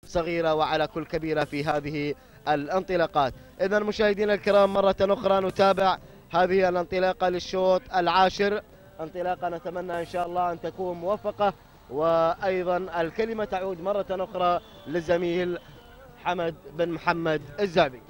صغيرة وعلى كل كبيرة في هذه الانطلاقات. إذا مشاهدينا الكرام مرة أخرى نتابع هذه الانطلاقة للشوط العاشر، انطلاقة نتمنى إن شاء الله أن تكون موفقة. وأيضا الكلمة تعود مرة أخرى للزميل حمد بن محمد الزعبي.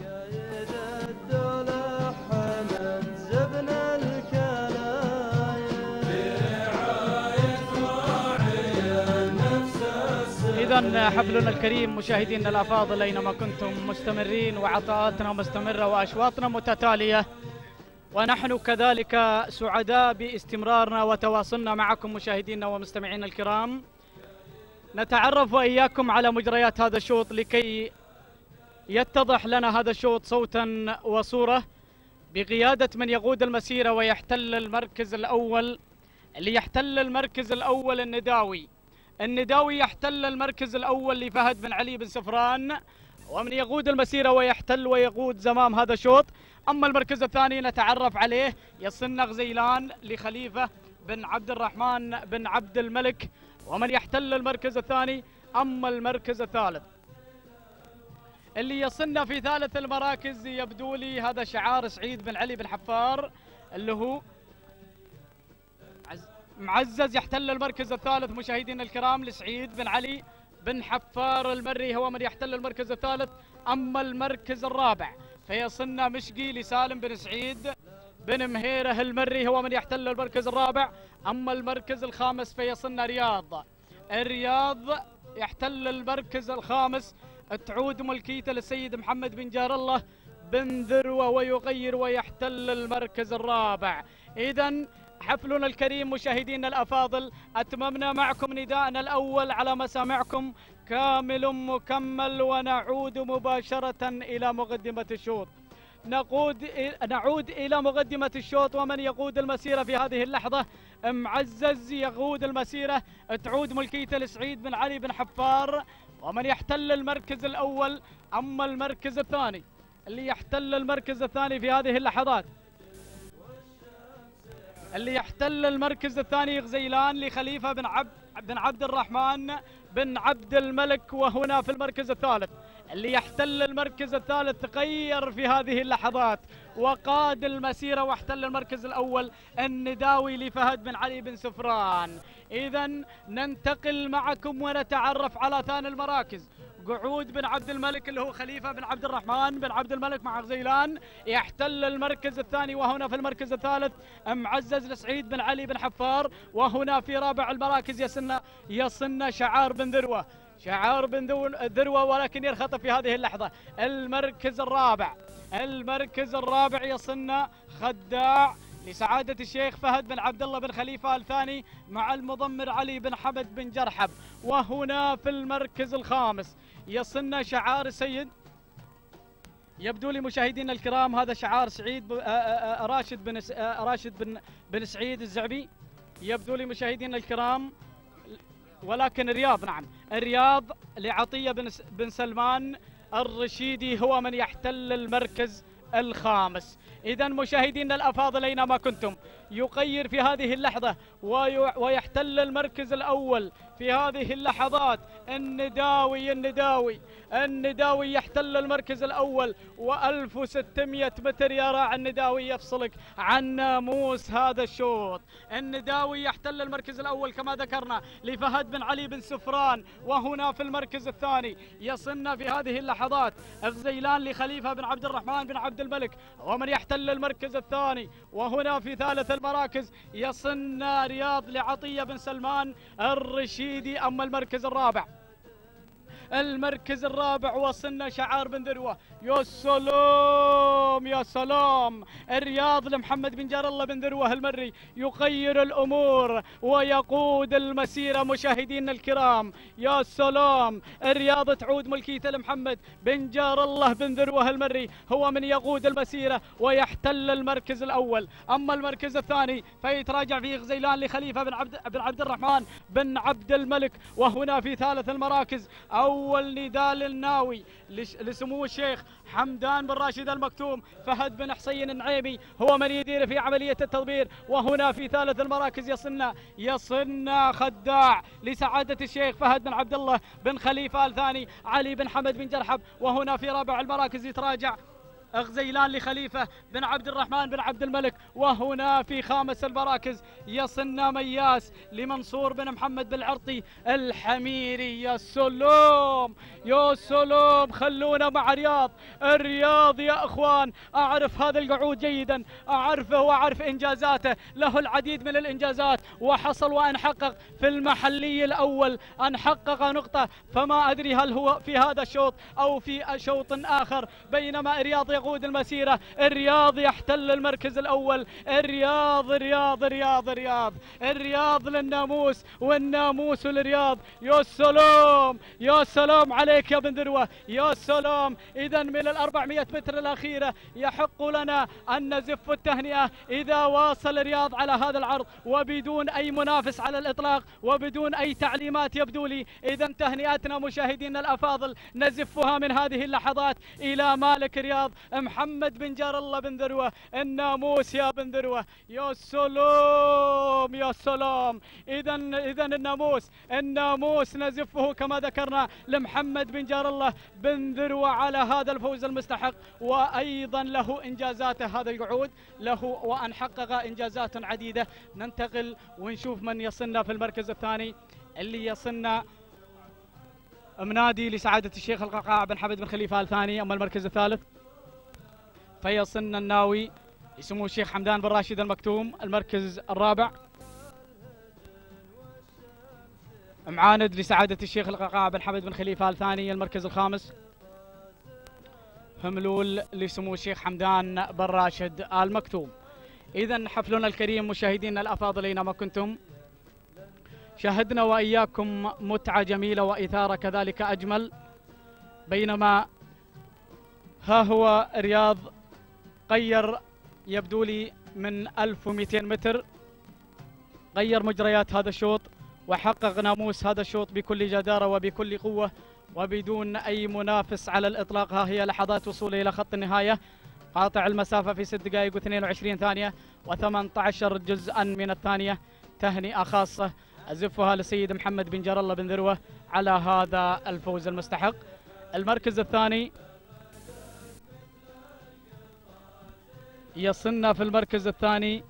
إذا حفلنا الكريم مشاهدينا الأفاضل أينما كنتم مستمرين، وعطاءاتنا مستمرة وأشواطنا متتالية، ونحن كذلك سعداء باستمرارنا وتواصلنا معكم مشاهدينا ومستمعينا الكرام. نتعرف وإياكم على مجريات هذا الشوط لكي يتضح لنا هذا الشوط صوتا وصورة بقيادة من يقود المسيرة ويحتل المركز الأول. اللي يحتل المركز الأول النداوي يحتل المركز الأول لفهد بن علي بن سفران، ومن يقود المسيرة ويحتل ويقود زمام هذا الشوط. أما المركز الثاني نتعرف عليه يصن غزيلان لخليفة بن عبد الرحمن بن عبد الملك، ومن يحتل المركز الثاني. أما المركز الثالث اللي يصن في ثالث المراكز يبدو لي هذا شعار سعيد بن علي بن حفار اللي هو معزز، يحتل المركز الثالث مشاهدينا الكرام لسعيد بن علي بن حفار المري، هو من يحتل المركز الثالث. أما المركز الرابع فيصن مشقي لسالم بن سعيد بن مهيره المري، هو من يحتل المركز الرابع. أما المركز الخامس فيصن الرياض يحتل المركز الخامس، تعود ملكيته للسيد محمد بن جار الله بن ذروة ويغير ويحتل المركز الرابع. إذن حفلنا الكريم مشاهدينا الأفاضل أتممنا معكم نداءنا الأول على مسامعكم كامل مكمل، ونعود مباشرة إلى مقدمة الشوط. نعود إلى مقدمة الشوط، ومن يقود المسيرة في هذه اللحظة معزز يقود المسيرة، تعود ملكيته لسعيد بن علي بن حفار، ومن يحتل المركز الأول. أما المركز الثاني اللي يحتل المركز الثاني في هذه اللحظات، اللي يحتل المركز الثاني غزيلان لخليفة بن عبد الرحمن بن عبد الملك، وهنا في المركز الثالث اللي يحتل المركز الثالث تغير في هذه اللحظات وقاد المسيرة واحتل المركز الأول النداوي لفهد بن علي بن سفران. إذن ننتقل معكم ونتعرف على ثاني المراكز. قعود بن عبد الملك اللي هو خليفة بن عبد الرحمن بن عبد الملك مع غزيلان يحتل المركز الثاني، وهنا في المركز الثالث معزز لسعيد بن علي بن حفار، وهنا في رابع المراكز يصن شعار بن ذروة ولكن يرخط في هذه اللحظة. المركز الرابع يصن خداع لسعادة الشيخ فهد بن عبد الله بن خليفة الثاني مع المضمر علي بن حمد بن جرحب، وهنا في المركز الخامس يصن شعار سيد، يبدو لي مشاهدينا الكرام هذا شعار سعيد راشد بن سعيد الزعبي، يبدو لي مشاهدينا الكرام، ولكن الرياض لعطية بن سلمان الرشيدي، هو من يحتل المركز الخامس. إذن مشاهدينا الأفاضل أينما كنتم، يقير في هذه اللحظة ويحتل المركز الأول في هذه اللحظات النداوي يحتل المركز الأول، و1600 متر يا راعي النداوي يفصلك عن ناموس هذا الشوط. النداوي يحتل المركز الأول كما ذكرنا لفهد بن علي بن سفران، وهنا في المركز الثاني يصن في هذه اللحظات غزيلان لخليفة بن عبد الرحمن بن عبد الملك، ومن يحتل المركز الثاني. وهنا في ثالث المراكز يصن رياض لعطية بن سلمان الرشيدي. أما المركز الرابع وصلنا شعار بن ذروة، يا سلام الرياض لمحمد بن جار الله بن ذروة المري يغير الأمور ويقود المسيرة مشاهدينا الكرام. يا سلام الرياض تعود ملكيته لمحمد بن جار الله بن ذروة المري، هو من يقود المسيرة ويحتل المركز الأول. أما المركز الثاني فيتراجع فيه غزيلان لخليفة بن عبد الرحمن بن عبد الملك. وهنا في ثالث المراكز أول نداء للناوي لسمو الشيخ حمدان بن راشد المكتوم. فهد بن حسين النعيمي هو من يدير في عملية التدبير. وهنا في ثالث المراكز يصن خداع لسعادة الشيخ فهد بن عبد الله بن خليفة الثاني علي بن حمد بن جرحب. وهنا في رابع المراكز يتراجع غزيلان لخليفة بن عبد الرحمن بن عبد الملك. وهنا في خامس المراكز يصن مياس لمنصور بن محمد بالعرطي الحميري. يا سلام يا سلام، خلونا مع الرياض يا اخوان. اعرف هذا القعود جيدا، اعرفه واعرف انجازاته، له العديد من الانجازات، وحصل وان حقق في المحلي الاول ان حقق نقطة. فما ادري هل هو في هذا الشوط او في شوط اخر، بينما الرياض يقود المسيرة. الرياض يحتل المركز الأول. الرياض الرياض الرياض الرياض الرياض للناموس والناموس للرياض. يا سلام يا سلام عليك يا بن ذروة، يا سلام. إذا من 400 متر الأخيرة يحق لنا أن نزف التهنئة إذا واصل الرياض على هذا العرض وبدون أي منافس على الإطلاق وبدون أي تعليمات يبدو لي. إذا تهنئتنا مشاهدينا الأفاضل نزفها من هذه اللحظات إلى مالك الرياض محمد بن جار الله بن ذروة الناموس. يا بن ذروة يا سلام يا سلام. إذا الناموس نزفه كما ذكرنا لمحمد بن جار الله بن ذروة على هذا الفوز المستحق. وأيضا له إنجازاته هذا القعود، له وأن حقق إنجازات عديدة. ننتقل ونشوف من يصلنا في المركز الثاني، اللي يصلنا منادي لسعادة الشيخ القعقاع بن حمد بن خليفة الثاني. أما المركز الثالث فيصن الناوي لسمو الشيخ حمدان بن راشد المكتوم. المركز الرابع معاند لسعادة الشيخ القعقاع بن حمد بن خليفة الثاني. المركز الخامس هملول لسمو الشيخ حمدان بن راشد المكتوم. إذا حفلنا الكريم مشاهدينا الأفاضل أينما كنتم، شاهدنا وإياكم متعة جميلة وإثارة كذلك أجمل، بينما ها هو رياض غير يبدو لي من 1200 متر، غير مجريات هذا الشوط وحقق ناموس هذا الشوط بكل جدارة وبكل قوة وبدون أي منافس على الإطلاق. ها هي لحظات وصوله إلى خط النهاية، قاطع المسافة في 6 دقائق و22 ثانية و18 جزءا من الثانية. تهنئة خاصة أزفها لسيد محمد بن جار الله بن ذروة على هذا الفوز المستحق. المركز الثاني يصلنا في المركز الثاني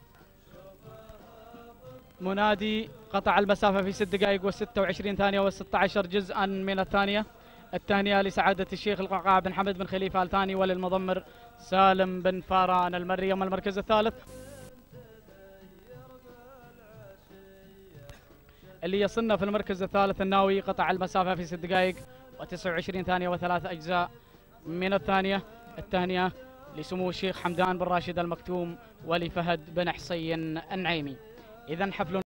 منادي قطع المسافة في 6 دقائق و26 ثانية و16 جزءا من الثانية. التهنئة لسعادة الشيخ القعقاع بن حمد بن خليفة الثاني وللمضمر سالم بن فاران المري. أما المركز الثالث اللي يصلنا في المركز الثالث الناوي قطع المسافة في 6 دقائق و29 ثانية و3 أجزاء من الثانية. التهنئة لسمو الشيخ حمدان بن راشد المكتوم ولفهد بن حسين النعيمي. إذا حفل